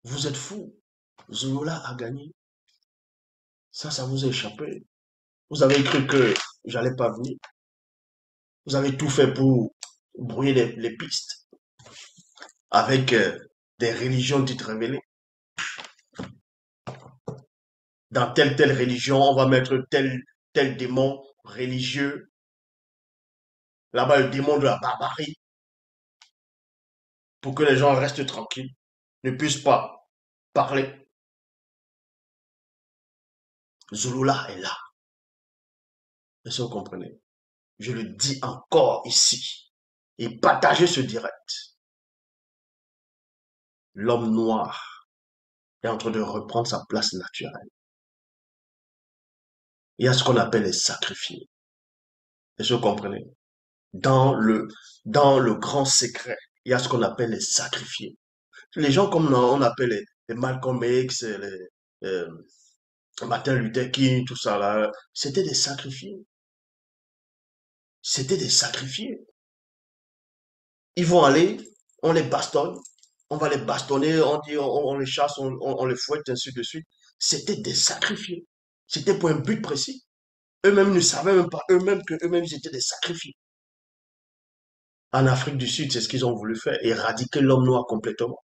Vous êtes fous. Zola a gagné. Ça vous a échappé. Vous avez cru que j'allais pas venir. Vous avez tout fait pour brouiller les pistes avec des religions dites révélées. Dans telle religion, on va mettre tel démon religieux. Là-bas, le démon de la barbarie, pour que les gens restent tranquilles, ne puissent pas parler. Zulula est là. Est-ce que vous comprenez? Je le dis encore ici. Et partagez ce direct. L'homme noir est en train de reprendre sa place naturelle. Il y a ce qu'on appelle les sacrifiés. Est-ce que vous comprenez? Dans le, dans le grand secret, il y a ce qu'on appelle les sacrifiés. Les gens comme on appelle les Malcolm X, les Martin Luther King, tout ça là, c'était des sacrifiés. C'était des sacrifiés. Ils vont aller, on les bastonne, on va les bastonner, on dit, on les chasse, on les fouette, ainsi de suite. C'était des sacrifiés. C'était pour un but précis. Eux-mêmes ne savaient même pas eux-mêmes que eux-mêmes étaient des sacrifiés. En Afrique du Sud, c'est ce qu'ils ont voulu faire, éradiquer l'homme noir complètement.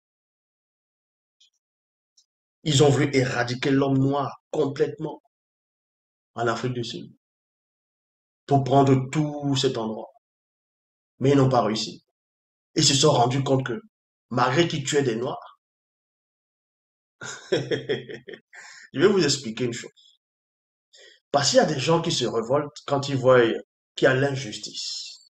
Ils ont voulu éradiquer l'homme noir complètement en Afrique du Sud pour prendre tout cet endroit. Mais ils n'ont pas réussi. Ils se sont rendus compte que malgré qu'ils tuaient des noirs, je vais vous expliquer une chose. Parce qu'il y a des gens qui se révoltent quand ils voient qu'il y a l'injustice.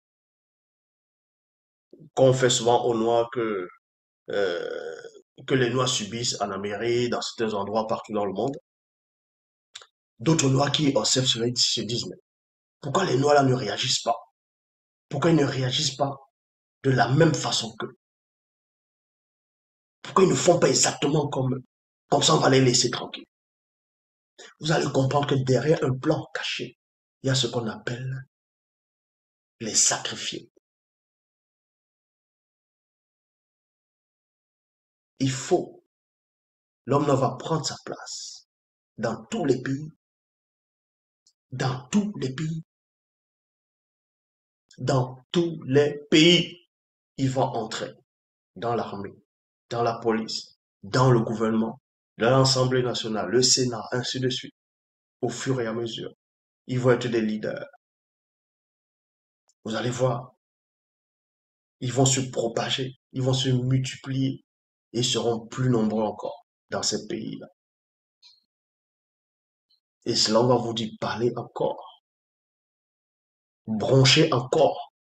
Qu'on fait souvent aux noirs euh, que les noirs subissent en Amérique, dans certains endroits partout dans le monde. D'autres noirs qui observent cela se disent, mais pourquoi les noirs là ne réagissent pas? Pourquoi ils ne réagissent pas de la même façon qu'eux? Pourquoi ils ne font pas exactement comme eux? Comme ça, on va les laisser tranquilles. Vous allez comprendre que derrière un plan caché, il y a ce qu'on appelle les sacrifiés. Il faut, l'homme va prendre sa place dans tous les pays, dans tous les pays, dans tous les pays. Il va entrer dans l'armée, dans la police, dans le gouvernement, dans l'Assemblée nationale, le Sénat, ainsi de suite, au fur et à mesure. Ils vont être des leaders. Vous allez voir, ils vont se propager, ils vont se multiplier et seront plus nombreux encore dans ces pays-là. Et cela, on va vous dire, parler encore, broncher encore